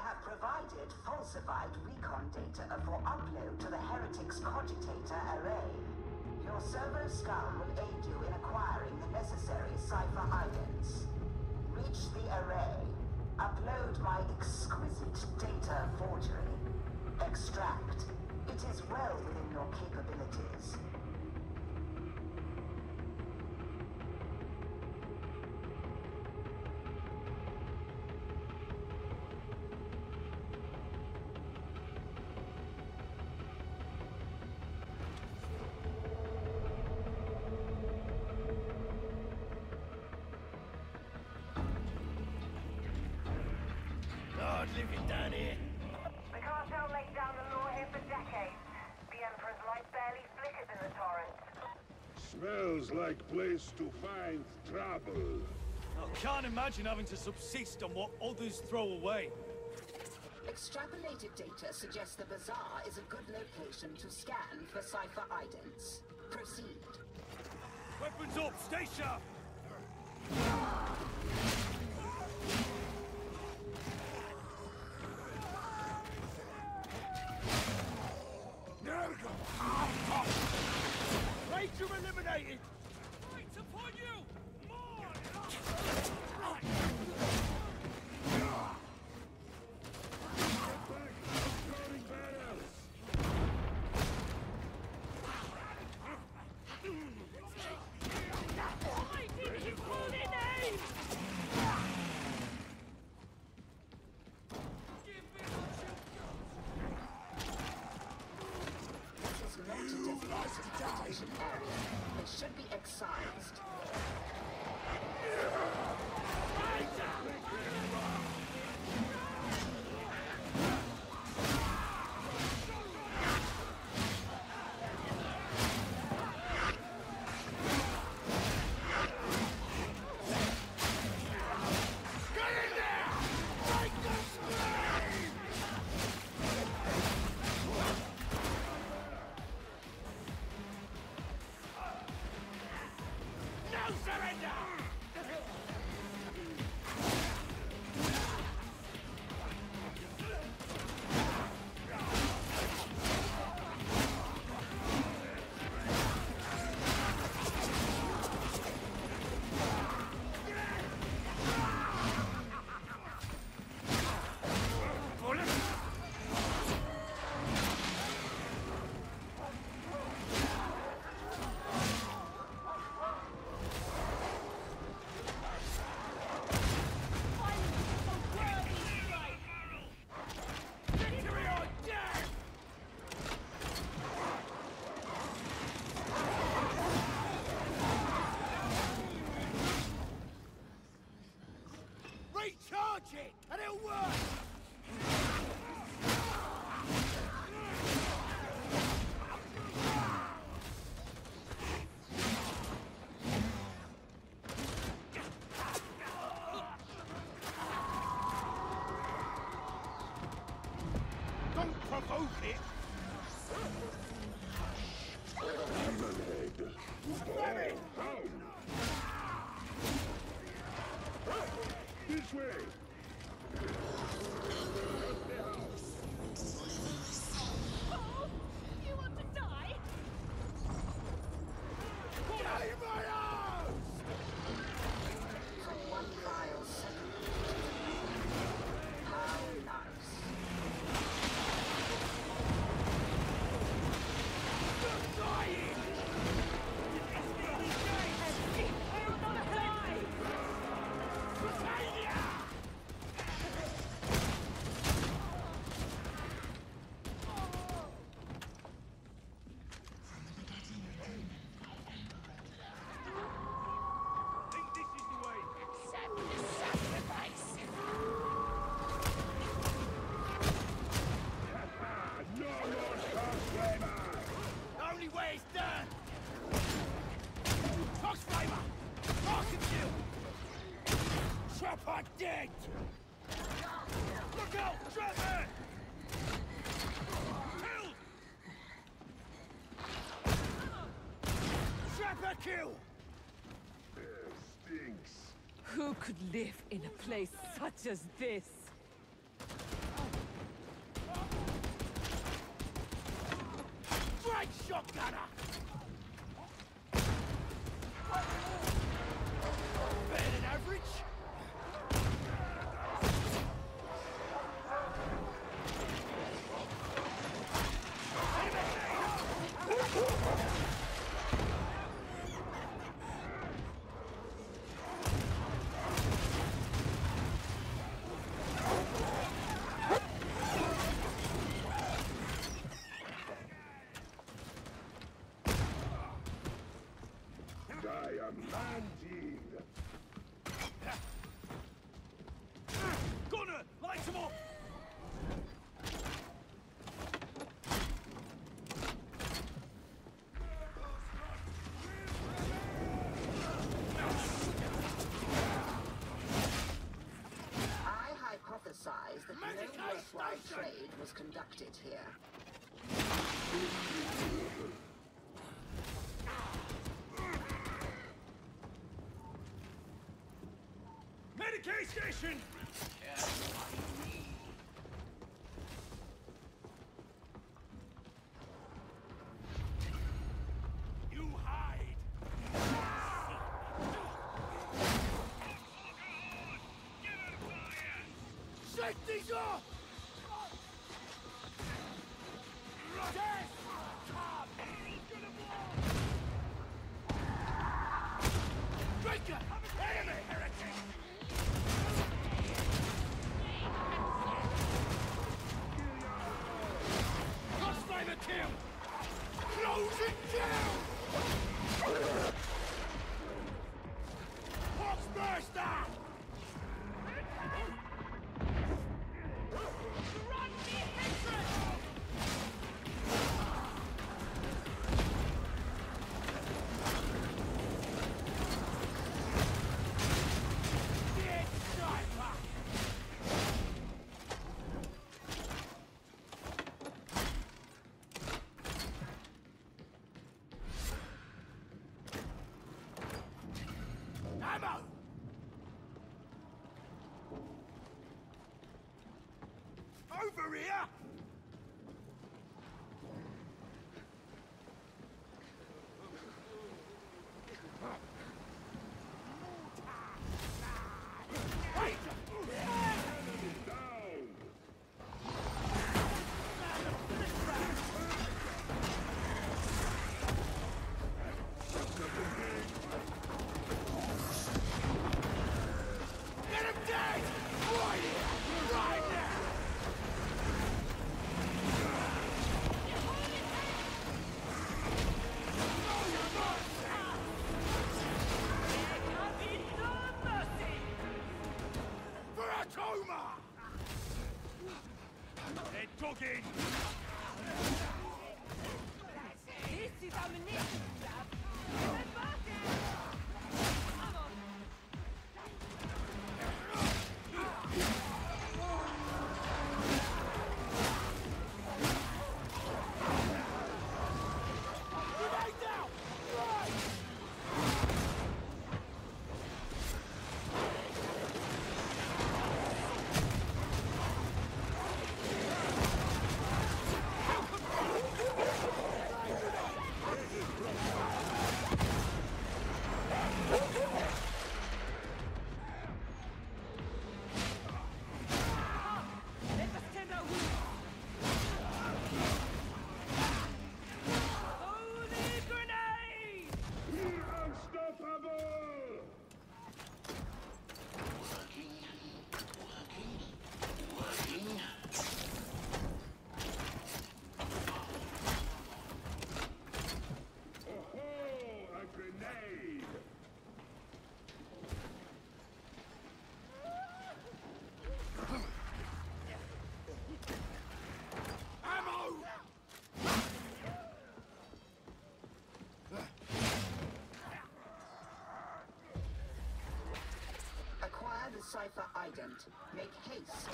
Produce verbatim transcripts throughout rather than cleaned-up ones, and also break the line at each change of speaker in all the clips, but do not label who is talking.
have provided falsified recon data for upload to the Heretics cogitator array. Your servo skull will aid you in acquiring the necessary cipher items. Reach the array. Upload my exquisite data forgery. Extract. It is well within your capabilities.
Lord, living down here.
The cartel laid down the law here for decades. The Emperor's light barely flickers in the torrent.
Smells like place to find trouble.
I can't imagine having to subsist on what others throw away.
Extrapolated data suggests the bazaar is a good location to scan for cipher idents. Proceed.
Weapons up, stay sharp! Traitor eliminated! Fight upon you! More! Fight in his holy name! Give me what you've got!
Not a designated detention area. It should be excised.
No surrender! Recharge it, and it'll work! Don't provoke it!
Demon head. Oh, down. This way.
Oh, you want to die?
Get my arms!
From one vile second. How nice.
You're dying!
You're not alive!
Failure! Think this is the way?
Accept the sacrifice!
Ah, no more cross flavor.
The only way is done! Toss flavor! Mark and kill! Trapper dead! Look out! Trapper! Killed! Trapper kill!
There stinks.
Who could live in a place such as this?
Right shotgunner! Better than average?
Diamante!
Gunner, light him up!
I hypothesize that no worthwhile trade was conducted here.
Medicaid station! You hide! Shake these off! Death! Come! Drinker! Enemy heretic! Crossfire kill! Close it down! Box burster!
Run me, hatred!
Dead sniper! Ammo! Over here! Wait!
Down!
Get him dead! Right here! Right now! For a coma! Head dug in!
This is ammunition, Dad. Remember? Come on.
Grenade down! Right!
Let us tend our wounds. Holy grenade!
Unstoppable! Oh, a grenade!
Ammo!
Acquire the cipher ident. Make haste.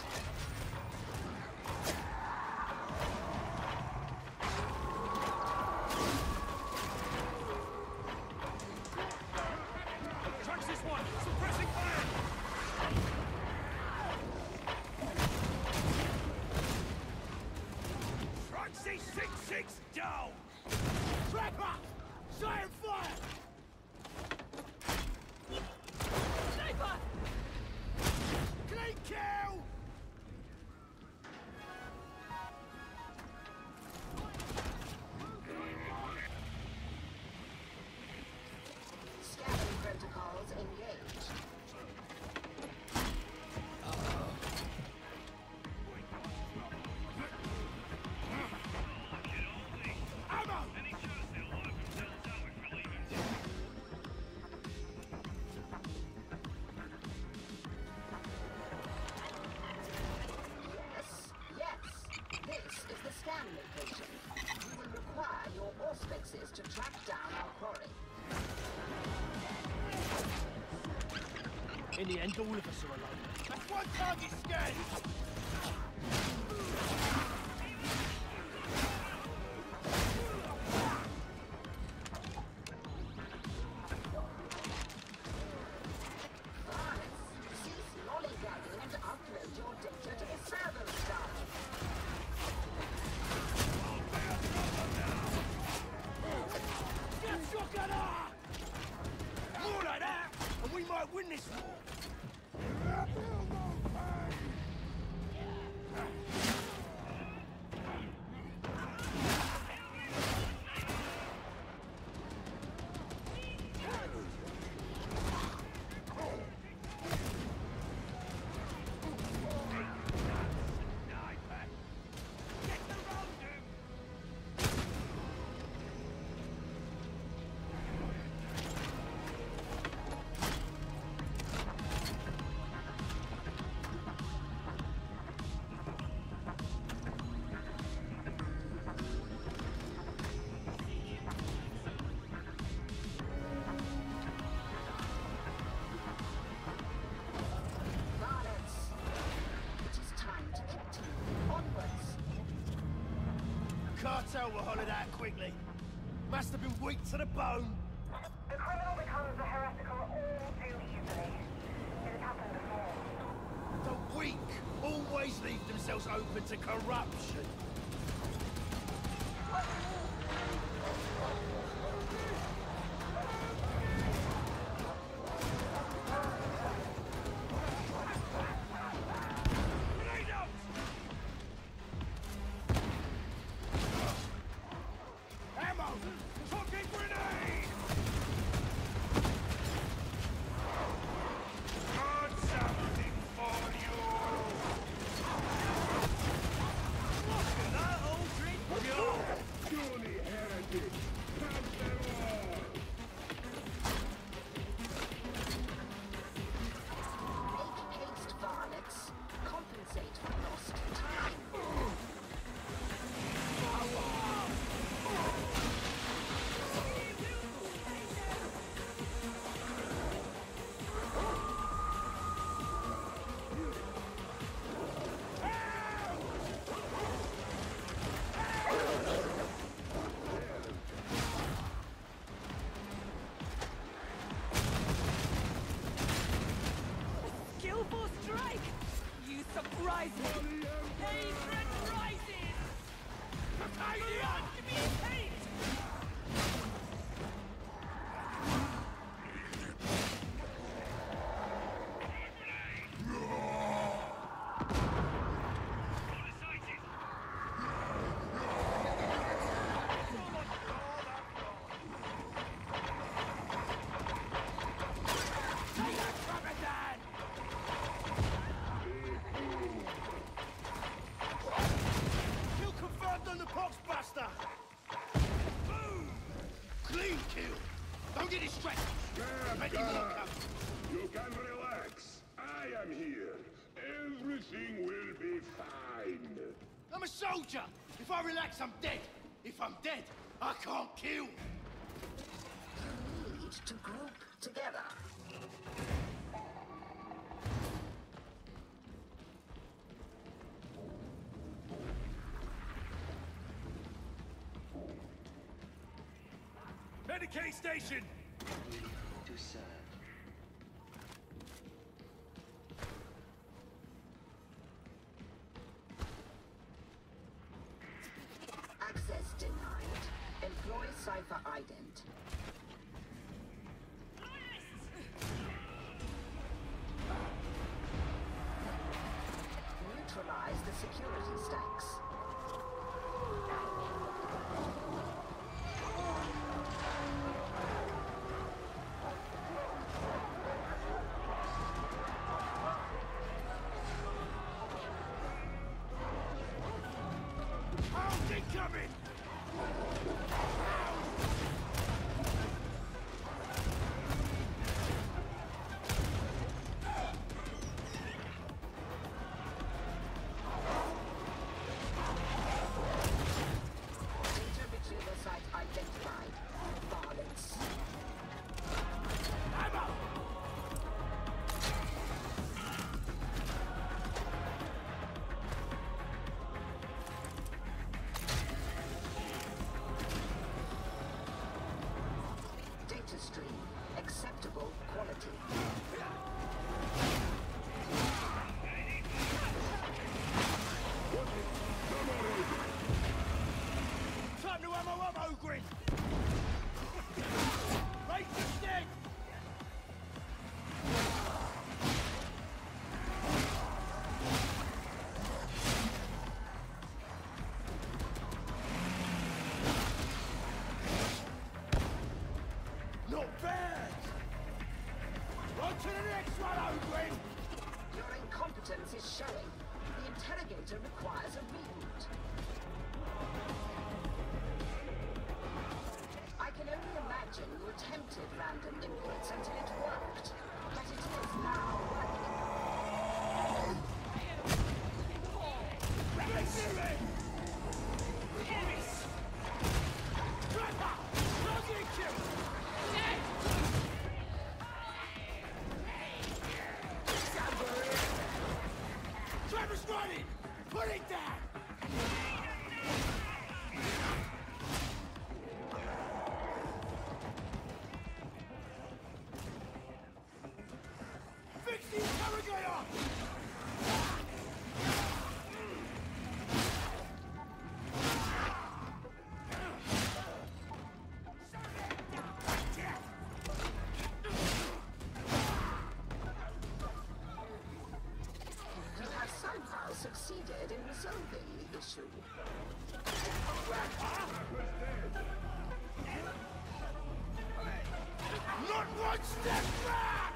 Tracks this one! Suppressing fire! Traxy six six down! Trapper! Giant fire!
Sniper!
Clean kill!
Scanning protocols engaged.
Ammo!
Yes, yes. This is the scan location. We will require your auspices to track down our quarry.
In the end, all of us are alone. That's one target scanned!
Cease lollygagging and upload your data to the server star.
Get shotgunner! More like that, and we might win this war!
Varlets, it is time to continue onwards.
Cartel were hollowed out quickly. Must have been weak to the bone.
The criminal becomes a heretical all too easily. It has happened before.
The weak always leave themselves open to corruption. Grenade out! Ammo! Fucking grenade! Got something for you! Look at that old drink!
Surely, heretic! Have them all!
Make haste, varlets. Compensate for lost time.
Skillful strike! You surprise me! Hatred rises!
Battalion!
Give me a taste!
Take that, Trapedan! Kill confirmed on the Poxbuster! Boom! Clean kill! Don't get distracted! Plenty more
Scab,
coming.
you can relax. I am here. Everything will be fine.
I'm a soldier! If I relax, I'm dead! If I'm dead, I can't kill!
Need to group together.
Medicaid station!
To serve.
Access denied. cipher ident. Neutralize the security stacks.
Incoming!
Data retrieval site identified. Violence.
Ammo!
Data stream. Acceptable quality.
Time to ammo up, Ogrin! Right to stick! Not bad! On to the next one, Ogrin!
Your incompetence is showing. The interrogator requires a reboot. I can only imagine you attempted random inputs until it worked. But it is now working.
Trapper! Closing kill! Trapper's running! Put it down! Fix the interrogator!
You have somehow succeeded in resolving the issue.
Not one step back!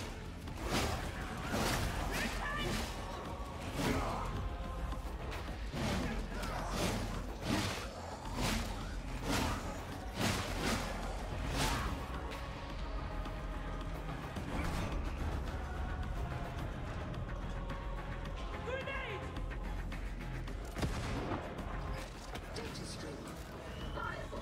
Data stream. Viable.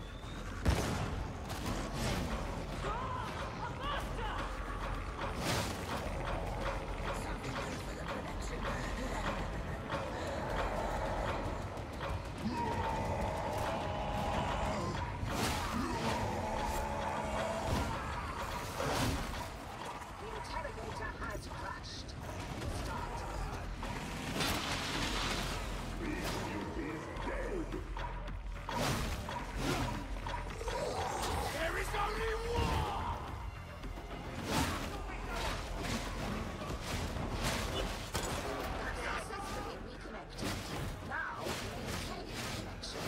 The interrogator has crashed. Start.
There is only one!
Successfully reconnected. Now, maintain connection.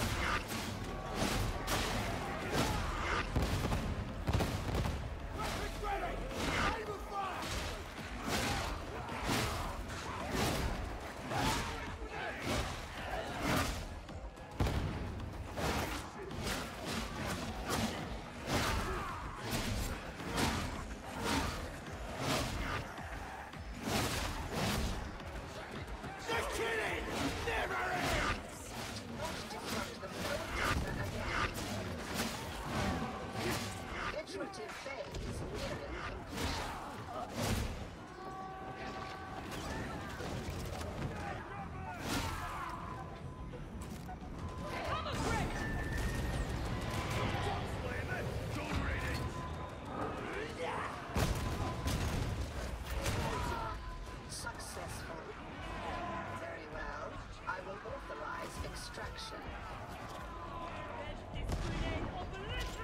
Weapons ready! Aim and fire! The killing never ends!
Not disrupt the flow of data again. Iterative phase nearing completion. Successful. Very well. I will authorize extraction.
This grenade obliterates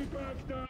back down!